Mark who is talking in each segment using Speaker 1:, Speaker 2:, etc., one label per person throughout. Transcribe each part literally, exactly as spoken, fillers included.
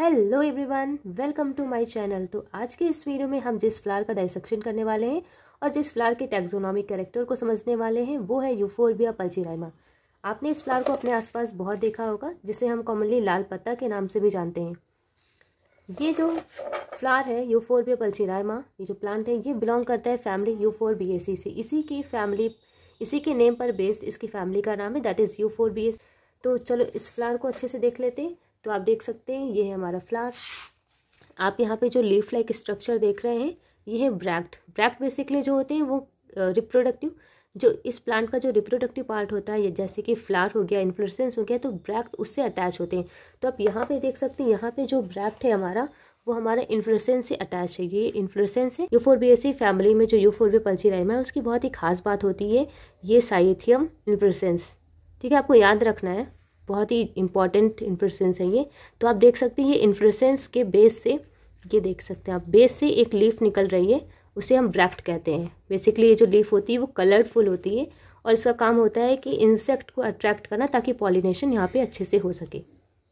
Speaker 1: Hello everyone, welcome to my channel. तो आज के इस वीडियो में हम जिस फ्लावर का डाइसेक्शन करने वाले हैं और जिस फ्लावर के टैक्सोनॉमिक कैरेक्टर को समझने वाले हैं वो है यूफोर्बिया पल्चीराइमा। आपने इस फ्लावर को अपने आसपास बहुत देखा होगा, जिसे हम कॉमनली लाल पत्ता के नाम से भी जानते हैं। ये जो फ्लावर है यूफोर्बिया पल्चीराइमा, ये जो प्लांट है, ये बिलोंग करता है फैमिली यूफोर्बिएसी से। इसी की फैमिली, इसी के नेम पर बेस्ड इसकी फैमिली का नाम है, दैट इज़ यूफोर्बिएसी। तो चलो इस फ्लावर को अच्छे से देख लेते हैं। तो आप देख सकते हैं ये है हमारा फ्लावर। आप यहाँ पे जो लीफ लाइक स्ट्रक्चर देख रहे हैं ये है ब्रैक्ट। ब्रैक्ट बेसिकली जो होते हैं वो रिप्रोडक्टिव, जो इस प्लांट का जो रिप्रोडक्टिव पार्ट होता है, ये जैसे कि फ्लावर हो गया, इन्फ्लोरेसेंस हो गया, तो ब्रैक्ट उससे अटैच होते हैं। तो आप यहाँ पे देख सकते हैं, यहाँ पे जो ब्रैक्ट है हमारा वो हमारा इन्फ्लोरेसेंस से अटैच है। ये इन्फ्लोरेसेंस है। यूफोर्बिएसी फैमिली में जो यूफोर्बिया पल्चीराइमा है उसकी बहुत ही खास बात होती है ये साइथियम इन्फ्लोरेसेंस। ठीक है, आपको याद रखना है, बहुत ही इंपॉर्टेंट इन्फ्लोरेसेंस है ये। तो आप देख सकते हैं ये इन्फ्लोरेसेंस के बेस से, ये देख सकते हैं आप, बेस से एक लीफ निकल रही है, उसे हम ब्रैक्ट कहते हैं। बेसिकली ये जो लीफ होती है वो कलरफुल होती है और इसका काम होता है कि इंसेक्ट को अट्रैक्ट करना ताकि पॉलिनेशन यहाँ पे अच्छे से हो सके।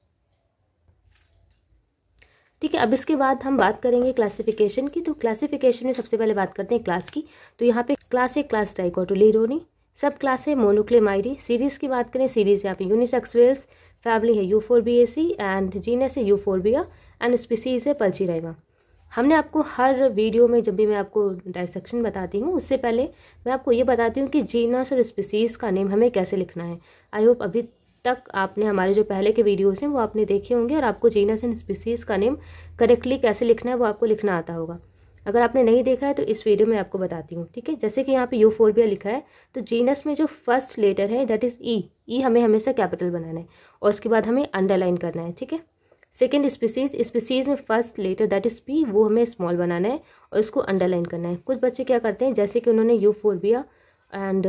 Speaker 1: ठीक है, अब इसके बाद हम बात करेंगे क्लासिफिकेशन की। तो क्लासिफिकेशन में सबसे पहले बात करते हैं क्लास की। तो यहाँ पे क्लास है क्लास डाइकोटिलीडोनी, सब क्लास है मोनोक्लेमाइडी। सीरीज की बात करें, सीरीज यहाँ पे यूनिसेक्सुअल्स, फैमिली है यूफोर्बिएसी एंड जीनस है यूफोर्बिया एंड स्पीसीज है पल्चीराइमा। हमने आपको हर वीडियो में जब भी मैं आपको डाइसेक्शन बताती हूँ उससे पहले मैं आपको ये बताती हूँ कि जीनस और स्पीसीज का नेम हमें कैसे लिखना है। आई होप अभी तक आपने हमारे जो पहले के वीडियोस हैं वो आपने देखे होंगे और आपको जीनस एंड स्पीसीज का नेम करेक्टली कैसे लिखना है वो आपको लिखना आता होगा। अगर आपने नहीं देखा है तो इस वीडियो में आपको बताती हूँ। ठीक है, जैसे कि यहाँ पे यूफोर्बिया लिखा है तो जीनस में जो फर्स्ट लेटर है दैट इज़ ई। ई हमें हमेशा कैपिटल बनाना है और उसके बाद हमें अंडरलाइन करना है। ठीक है, सेकेंड स्पीसीज, स्पीसीज में first letter that is P, वो हमें स्मॉल बनाना है और इसको अंडरलाइन करना है। कुछ बच्चे क्या करते हैं, जैसे कि उन्होंने यूफोर्बिया एंड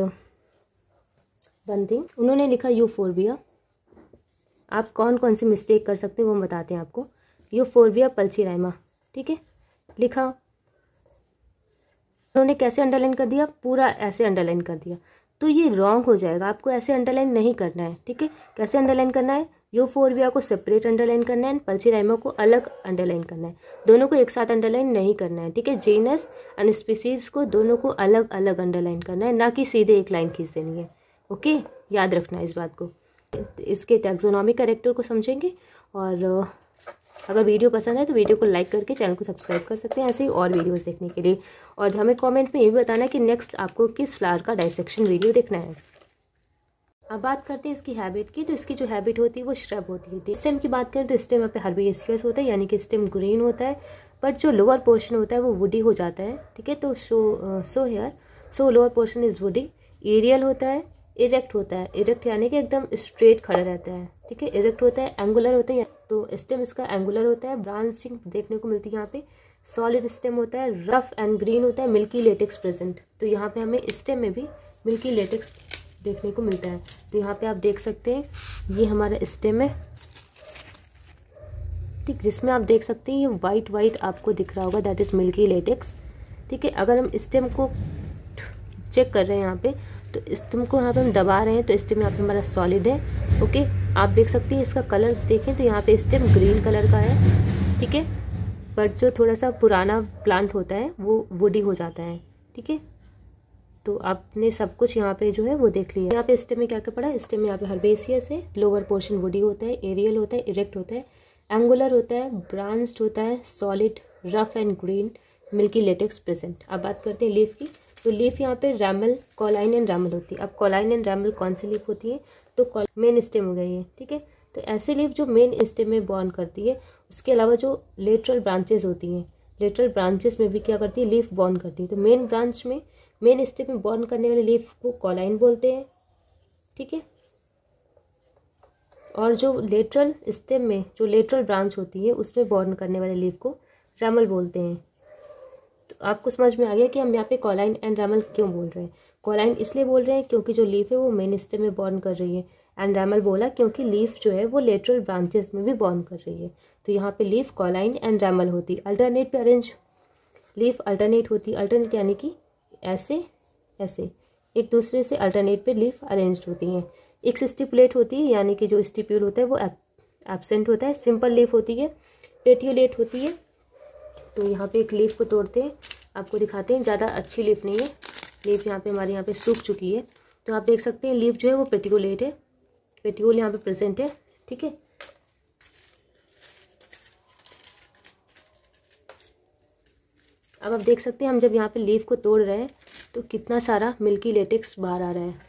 Speaker 1: वन थिंग उन्होंने लिखा यूफोर्बिया, आप कौन कौन सी मिस्टेक कर सकते हैं वो हम बताते हैं आपको। यूफोर्बिया पल्चीराइमा, ठीक है, लिखा, उन्होंने कैसे अंडरलाइन कर दिया, पूरा ऐसे अंडरलाइन कर दिया, तो ये रॉन्ग हो जाएगा। आपको ऐसे अंडरलाइन नहीं करना है। ठीक है, कैसे अंडरलाइन करना है, यूफोर्बिया को सेपरेट अंडरलाइन करना है, पल्चीराइमा को अलग अंडरलाइन करना है, दोनों को एक साथ अंडरलाइन नहीं करना है। ठीक है, जीनस एंड स्पीसीज को दोनों को अलग अलग अंडरलाइन करना है, ना कि सीधे एक लाइन खींच देनी है। ओके, याद रखना है इस बात को। इसके टैक्सोनॉमिक कैरेक्टर को समझेंगे और अगर वीडियो पसंद है तो वीडियो को लाइक करके चैनल को सब्सक्राइब कर सकते हैं ऐसे ही और वीडियोस देखने के लिए। और हमें कमेंट में ये भी बताना है कि नेक्स्ट आपको किस फ्लावर का डाइसेक्शन वीडियो देखना है। अब बात करते हैं इसकी हैबिट की। तो इसकी जो हैबिट होती है वो श्रब होती है। स्टेम की बात करें तो स्टेम यहाँ पे हर्बिएसियस होता है, यानी कि स्टेम ग्रीन होता है, बट जो लोअर पोर्शन होता है वो वुडी हो जाता है। ठीक है, तो so so here so lower portion is woody. Aerial होता है, इरेक्ट होता है, इरेक्ट यानी कि एकदम स्ट्रेट खड़ा रहता है। ठीक है, इरेक्ट होता है, एंगुलर होता है, तो स्टेम इसका एंगुलर होता है, ब्रांचिंग देखने को मिलती है यहाँ पे। सॉलिड स्टेम होता है, रफ एंड ग्रीन होता है, मिल्की लेटेक्स प्रेजेंट। तो यहाँ पे हमें स्टेम में भी मिल्की लेटेक्स देखने को मिलता है। तो यहाँ पे आप देख सकते हैं ये हमारा स्टेम है, ठीक, जिसमें आप देख सकते हैं ये वाइट वाइट आपको दिख रहा होगा, दैट इज मिल्की लेटेक्स। ठीक है, अगर हम स्टेम को चेक कर रहे हैं यहाँ पे तो स्टेम को यहाँ पे हम दबा रहे हैं तो स्टेम यहाँ पे हमारा सॉलिड है। ओके, आप देख सकते हैं इसका कलर देखें तो यहाँ पे स्टेम ग्रीन कलर का है। ठीक है, बट जो थोड़ा सा पुराना प्लांट होता है वो वुडी हो जाता है। ठीक है, तो आपने सब कुछ यहाँ पे जो है वो देख लिया। यहाँ पे स्टेम में क्या क्या पड़ा, स्टेम में यहाँ पे हर्बेसियस है, लोअर पोर्शन वुडी होता है, एरियल होता है, इरेक्ट होता है, एंगुलर होता है, ब्रांच्ड होता है, solid, rough and green, milky latex present. अब बात करते हैं लीफ की। तो लीफ यहाँ पे रैमल, कॉलाइन एंड रैमल होती है। अब कॉलाइन एंड रैमल कौन सी लीफ होती है, तो मेन स्टेम हो गई है। ठीक है, तो ऐसे लीफ जो मेन स्टेम में बॉर्न करती है, उसके अलावा जो लेटरल ब्रांचेस होती हैं, लेटरल ब्रांचेस में भी क्या करती है, लीफ बॉर्न करती है। तो मेन ब्रांच में, मेन स्टेम में बॉर्न करने वाले लीफ को कॉलाइन बोलते हैं। ठीक है, और जो लेटरल स्टेम में जो लेटरल ब्रांच होती है उसमें बॉर्न करने वाले लीफ को रैमल बोलते हैं। तो आपको समझ में आ गया कि हम यहाँ पे कॉलाइन एंड रैमल क्यों बोल रहे हैं। कॉलाइन इसलिए बोल रहे हैं क्योंकि जो लीफ है वो मेन स्टेम में बॉर्न कर रही है, एंड रैमल बोला क्योंकि लीफ जो है वो लेटरल ब्रांचेस में भी बॉर्न कर रही है। तो यहाँ पे लीफ कॉलाइन एंड रैमल होती, अल्टरनेट पे अरेंज लीफ अल्टरनेट होती, अल्टरनेट यानी कि ऐसे ऐसे एक दूसरे से अल्टरनेट पे लीफ अरेंज्ड होती हैं। एक स्टिपुलेट होती है, यानी कि जो स्टिप्यूल होता है वो एब्सेंट होता है। सिंपल लीफ होती है, पेटियोलेट होती है। तो यहाँ पे एक लीफ को तोड़ते हैं, आपको दिखाते हैं। ज़्यादा अच्छी लीफ नहीं है, लीफ यहाँ पे हमारे यहाँ पे सूख चुकी है। तो आप देख सकते हैं लीफ जो है वो पेटियोलेट है, पेटियोल यहाँ पे प्रेजेंट है, ठीक है। अब आप देख सकते हैं हम जब यहाँ पे लीफ को तोड़ रहे हैं तो कितना सारा मिल्की लेटेक्स बाहर आ रहा है।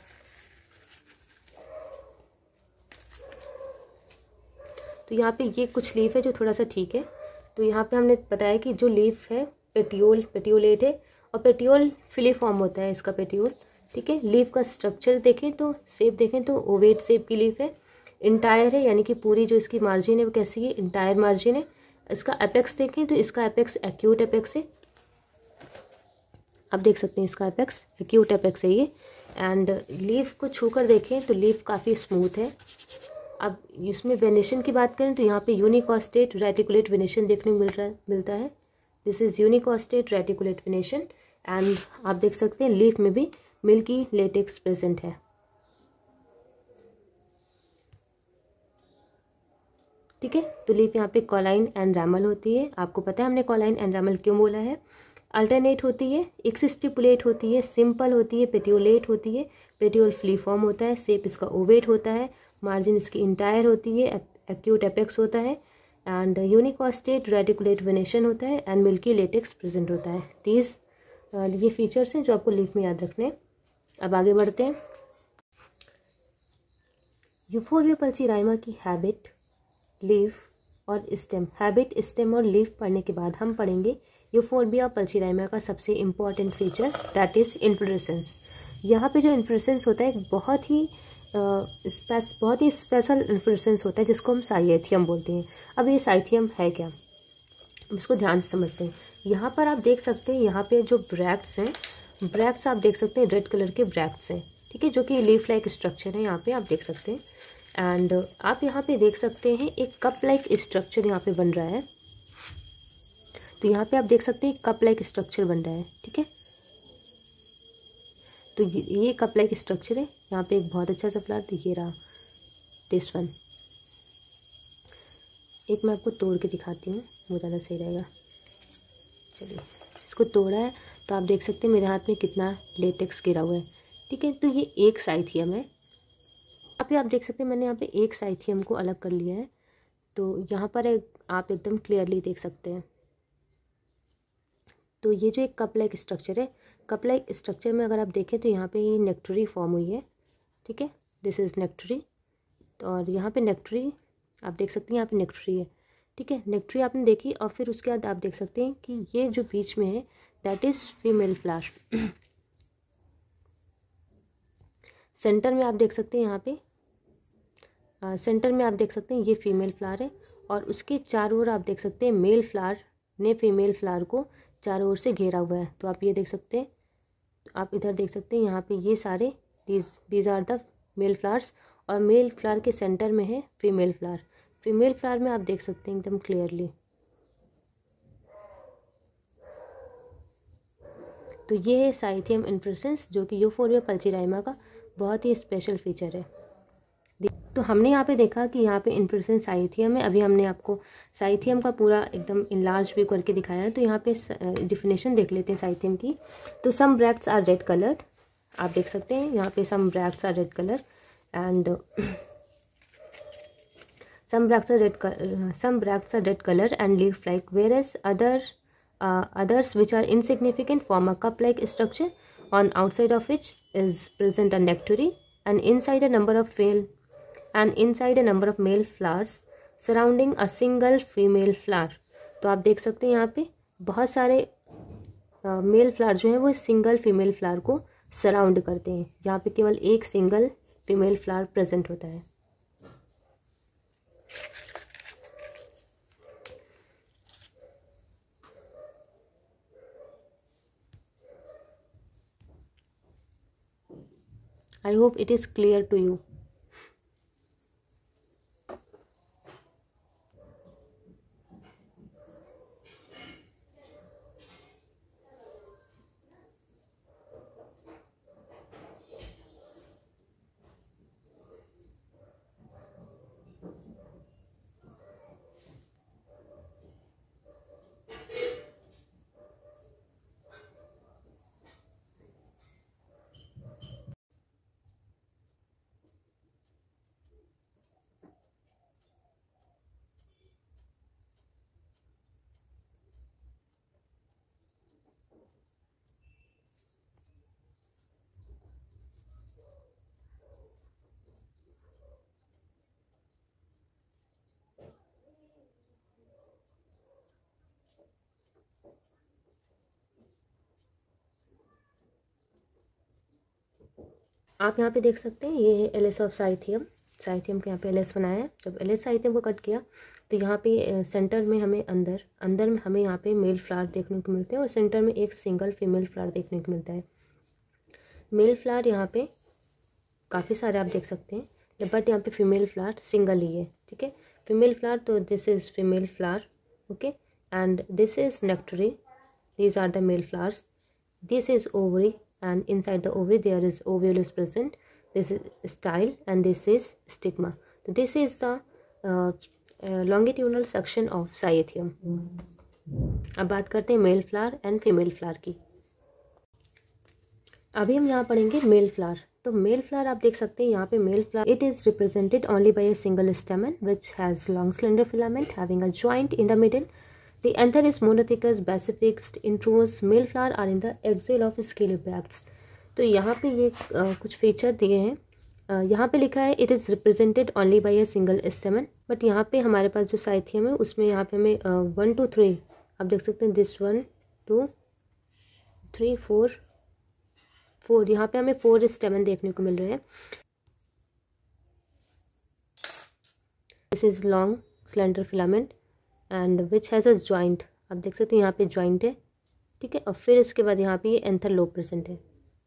Speaker 1: तो यहाँ पे ये कुछ लीफ है जो थोड़ा सा ठीक है। तो यहाँ पे हमने बताया कि जो लीफ है पेटियोल पेटियोलेट है, और पेटियोल फिलीफॉर्म होता है इसका पेटियोल, ठीक है। लीफ का स्ट्रक्चर देखें तो शेप देखें तो ओवेट शेप की लीफ है, इंटायर है, यानी कि पूरी जो इसकी मार्जिन है वो कैसी है, इंटायर मार्जिन है। इसका एपेक्स देखें तो इसका एपेक्स एक्यूट एपेक्स है, आप देख सकते हैं इसका एपेक्स एक्यूट एपेक्स है ये। एंड लीफ को छूकर देखें तो लीफ काफ़ी स्मूथ है। अब इसमें वेनेशन की बात करें तो यहाँ पे यूनिकॉस्टेट रेटिकुलेट वेनेशन देखने को मिल रहा है मिलता है this is unicostate reticulate venation. And आप देख सकते हैं लीफ में भी मिल्की लेटेक्स प्रेजेंट है, ठीक है। तो लीफ यहाँ पे कॉलाइन एंड रैमल होती है, आपको पता है हमने कॉलाइन एंड रैमल क्यों बोला है। अल्टरनेट होती है, एक्सिस्टिपुलेट होती है, सिंपल होती है, पेटियोलेट होती है, पेटियोल फ्लीफॉर्म होता है, शेप इसका ओवेट होता है, मार्जिन इसकी इंटायर होती है, एक्यूट एपेक्स होता है, एंड यूनिकॉस्टेट रेटिकुलेट वेनेशन होता है, एंड मिल्की लेटेक्स प्रेजेंट होता है। तीस ये फीचर्स हैं जो आपको लीफ में याद रखने हैं। अब आगे बढ़ते हैं। यूफोरबिया पल्चीराइमा की हैबिट, लीफ और स्टेम। हैबिट, स्टेम और लीफ पढ़ने के बाद हम पढ़ेंगे यूफोरबिया पल्चीराइमा का सबसे important feature, that is inflorescence. यहाँ पे जो इन्फ्लोरेसेंस होता है बहुत ही स्पेस बहुत ही स्पेशल इन्फ्लोरेसेंस होता है जिसको हम साइथियम बोलते हैं। अब ये साइथियम है क्या, हम इसको ध्यान से समझते हैं। यहाँ पर आप देख सकते हैं यहाँ पे जो ब्रैक्ट्स हैं, ब्रैक्ट्स आप देख सकते हैं रेड कलर के ब्रैक्ट्स हैं, ठीक है, जो कि लीफ लाइक स्ट्रक्चर है, यहाँ पे आप देख सकते हैं। एंड आप यहाँ पे देख सकते हैं एक कप लाइक स्ट्रक्चर यहाँ पे बन रहा है। तो यहाँ पे आप देख सकते हैं कप लाइक स्ट्रक्चर बन रहा है, ठीक है। तो ये, ये कप लाइक स्ट्रक्चर है। यहाँ पे एक बहुत अच्छा सा फ्लावर दिखे रहा, दिस वन। एक मैं आपको तोड़ के दिखाती हूँ, वो ज़्यादा सही रहेगा। चलिए, इसको तोड़ा है तो आप देख सकते हैं मेरे हाथ में कितना लेटेक्स गिरा हुआ है, ठीक है। तो ये एक साइथियम है। यहाँ पे आप देख सकते हैं मैंने यहाँ पे एक साइथियम को अलग कर लिया है। तो यहाँ पर एक, आप एकदम क्लियरली देख सकते हैं। तो ये जो एक कप लाइक स्ट्रक्चर है, कप लाइक स्ट्रक्चर में अगर आप देखें तो यहाँ पे ये नेक्टरी फॉर्म हुई है, ठीक है, दिस इज़ नेक्टरी। और यहाँ पे नेक्टरी आप देख सकते हैं, यहाँ पे नेक्टरी है, ठीक है। नेक्टरी आपने देखी और फिर उसके बाद आप देख सकते हैं कि ये जो बीच में है that is female flower. Center में आप देख सकते हैं यहाँ पे आ, सेंटर में आप देख सकते हैं ये फीमेल फ्लावर है, और उसके चारों ओर आप देख सकते हैं मेल फ्लावर ने फीमेल फ्लावर को चारों ओर से घेरा हुआ है। तो आप ये देख सकते हैं, आप इधर देख सकते हैं यहाँ पे ये सारे these these are the male flowers, और मेल फ्लावर के सेंटर में है फीमेल फ्लावर। फीमेल फ्लावर में आप देख सकते हैं एकदम क्लियरली। तो ये है साइथियम इन्फ्लोरेसेंस जो कि यूफोरबिया पल्चीराइमा का बहुत ही स्पेशल फीचर है। तो हमने यहाँ पे देखा कि यहाँ पे इन्फ्लोरेसेंस साइथियम है। अभी हमने आपको साइथियम का पूरा एकदम इनलार्ज व्यू करके दिखाया है। तो यहाँ पे डिफिनेशन देख लेते हैं साइथियम की। तो some bracts are red coloured, आप देख सकते हैं यहाँ पे some bracts are red colour and some bracts are red uh, some bracts are red color and leaf like, whereas other uh, others which are insignificant form a cup like structure on outside of which is present a nectary and inside a number of male and inside a number of male flowers surrounding a single female flower। तो आप देख सकते हैं यहाँ पे बहुत सारे mail uh, flower जो हैं वो सिंगल फीमेल फ्लावर को सराउंड करते हैं। यहाँ पे केवल एक सिंगल फीमेल फ्लावर प्रेजेंट होता है। I hope it is clear to you. आप यहाँ पे देख सकते हैं ये है एलिस ऑफ साइथियम। साइथियम के यहाँ पे एलिस बनाया है। जब एलिस साइथियम को कट किया तो यहाँ पे सेंटर में हमें अंदर अंदर में हमें यहाँ पे मेल फ्लावर देखने को मिलते हैं और सेंटर में एक सिंगल फीमेल फ्लावर देखने को मिलता है। मेल फ्लावर यहाँ पे काफ़ी सारे आप देख सकते हैं, बट यहाँ पे फीमेल फ्लावर सिंगल ही है। ठीक है, फीमेल फ्लावर, तो this is female flower, okay, and this is nectary, these are the male flowers, this is ovary, and inside the ovary there is ovule is present, this is style, and this is stigma. So this is the uh, uh, longitudinal section of cyathium. अब बात करते हैं male flower and female flower की। अभी हम यहाँ पढ़ेंगे male flower. तो मेल फ्लावर आप देख सकते हैं यहाँ पे male flower, it is represented only by a single stamen which has long slender filament having a joint in the middle. The anther is monothecous, basifixed, introse. Male flower are in the axil of scaly bracts. तो यहाँ पे ये आ, कुछ feature दिए हैं. आ, यहाँ पे लिखा है it is represented only by a single stamen, but यहाँ पे हमारे पास जो साइथियम है उसमें यहाँ पे हमें वन टू थ्री आप देख सकते हैं, this one two three four four यहाँ पे हमें फोर स्टेमन देखने को मिल रहे हैं. This is long slender filament and which has a joint. आप देख सकते हैं यहाँ पे जॉइंट है. ठीक है, और फिर इसके बाद यहाँ पे ये एंथर लोब प्रेजेंट है.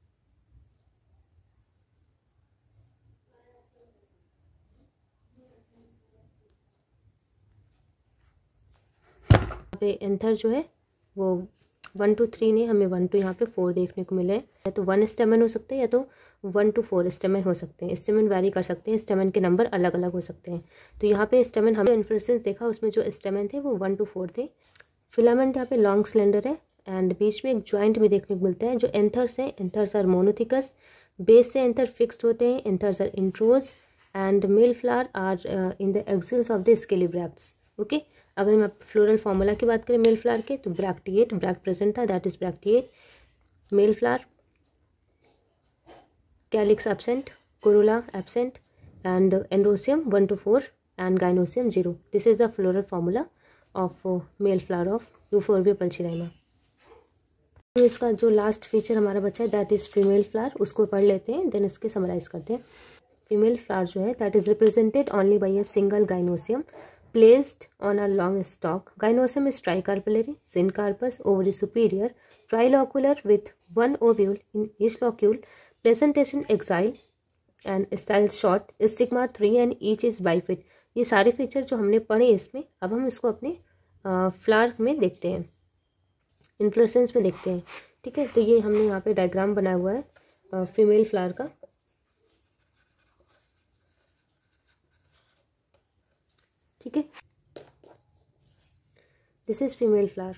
Speaker 1: यहाँ पे एंथर जो है वो वन टू थ्री नहीं, हमें वन टू यहाँ पे फोर देखने को मिले. या तो वन स्टेमन हो सकते हैं या तो वन टू फोर स्टेमन हो सकते हैं. स्टेमन वैरी कर सकते हैं, स्टेमन के नंबर अलग अलग हो सकते हैं. तो यहाँ पे स्टेमन हमें इन्फ्लोरेसेंस देखा उसमें जो स्टेमन थे वो वन टू फोर थे. फिलामेंट यहाँ पे लॉन्ग स्लेंडर है एंड बीच में एक ज्वाइंट भी देखने को मिलता है. जो एंथर्स हैं, एंथर्स आर मोनोथिकस, बेस से एंथर फिक्स्ड होते हैं, anthers are introrse and male flower are in the axils of the scaly bracts. Okay, अगर हम फ्लोरल फार्मूला की बात करें मेल फ्लावर के, तो ब्रैक्टिएट, ब्रैक्ट प्रेजेंट था, that is bracteate. Male flower, calyx absent, corolla absent and androecium one two four and gynoecium zero. This is the floral formula of male flower of Euphorbia pulcherrima. तो इसका जो last feature हमारा बचा है that is female flower, उसको पढ़ लेते हैं देन इसके समराइज करते हैं. फीमेल फ्लावर जो है that is represented only by a single gynoecium placed on a long stalk. Gynoecium is tricarpellary, syncarpous, ovary superior, trilocular with one ovule in each locule, presentation axile and style short, stigma three and each is bifid. ये सारे feature जो हमने पढ़े इसमें, अब हम इसको अपने फ्लावर में देखते हैं, इन्फ्लोरेसेंस में देखते हैं. ठीक है, तो ये हमने यहाँ पे डायग्राम बनाया हुआ है फीमेल फ्लावर का. ठीक है, दिस इज फीमेल फ्लावर.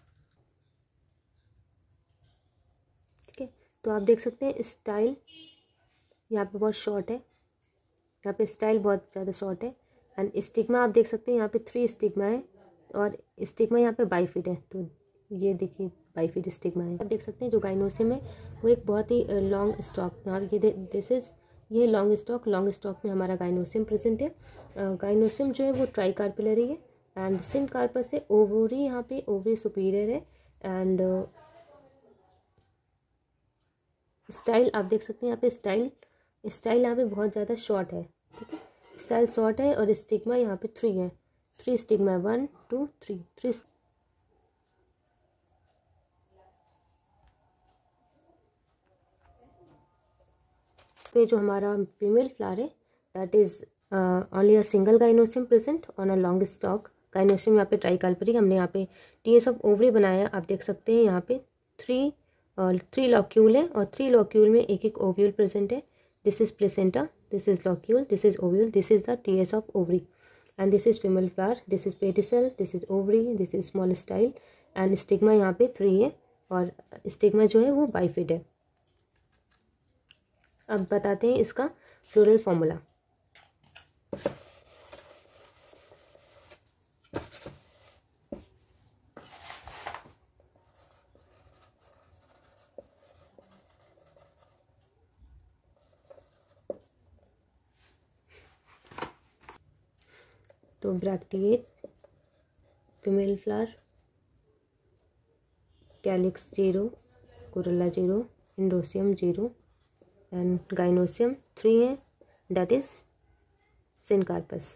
Speaker 1: ठीक है, तो आप देख सकते हैं स्टाइल यहाँ पे बहुत शॉर्ट है, यहाँ पे स्टाइल बहुत ज़्यादा शॉर्ट है. एंड स्टिग्मा आप देख सकते हैं यहाँ पे थ्री स्टिग्मा है और स्टिग्मा यहाँ पे बाइफिड है. तो ये देखिए बाइफिड स्टिग्मा है. आप देख सकते हैं जो गाइनोसियम है वो एक बहुत ही लॉन्ग स्टॉक, यहाँ ये दिस इज ये लॉन्ग स्टॉक, लॉन्ग स्टॉक में हमारा गाइनोसियम प्रेजेंट है. गाइनोसियम जो है वो ट्राइकार्पिलरी है एंड सिनकार्पस है. ओवरी यहाँ पे ओवरी सुपीरियर है एंड स्टाइल आप देख सकते हैं यहाँ पे स्टाइल स्टाइल यहाँ पे बहुत ज़्यादा शॉर्ट है. ठीक है, स्टाइल शॉर्ट है और स्टिग्मा यहाँ पे थ्री है, three stigma, one two three three. पे जो हमारा फीमेल फ्लावर है that is only a single gynoecium present on a long stalk. Gynoecium यहाँ पे ट्राइकाल्परी, हमने यहाँ पे टीएस ऑफ ओवरी बनाया. आप देख सकते हैं यहाँ पे थ्री थ्री लॉक्यूल है और थ्री लॉक्यूल में एक एक ओव्यूल प्रेजेंट है. This is placenta, this is locule, this is ovule, this is the TS of ovary and this is female flower. This is pedicel, this is ovary, this is small style and stigma यहाँ पे three है और stigma जो है वो bifid है. अब बताते हैं इसका फ्लोरल फॉर्मूला. तो bracteate, female flower, calyx zero, corolla zero, androecium zero, and gynoecium three है, दैट इज सिनकार्पस।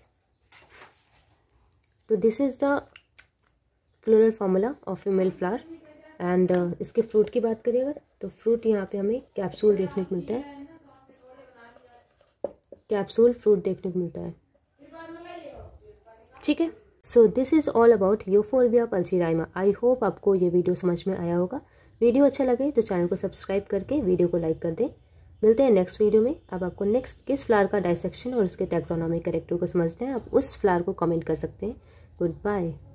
Speaker 1: तो this is the floral formula of female flower. And इसके फ्रूट की बात करिए अगर, तो फ्रूट यहाँ पे हमें कैप्सूल देखने को मिलता है, कैप्सूल फ्रूट देखने को मिलता है, ठीक है। So this is all about Euphorbia pulcherrima. I hope आपको ये वीडियो समझ में आया होगा। वीडियो अच्छा लगे तो चैनल को सब्सक्राइब करके वीडियो को लाइक कर दें। मिलते हैं नेक्स्ट वीडियो में। अब आपको नेक्स्ट किस फ्लावर का डाइसेक्शन और उसके टैक्सोनॉमी कैरेक्टर को समझना है, आप उस फ्लावर को कमेंट कर सकते हैं। Good bye.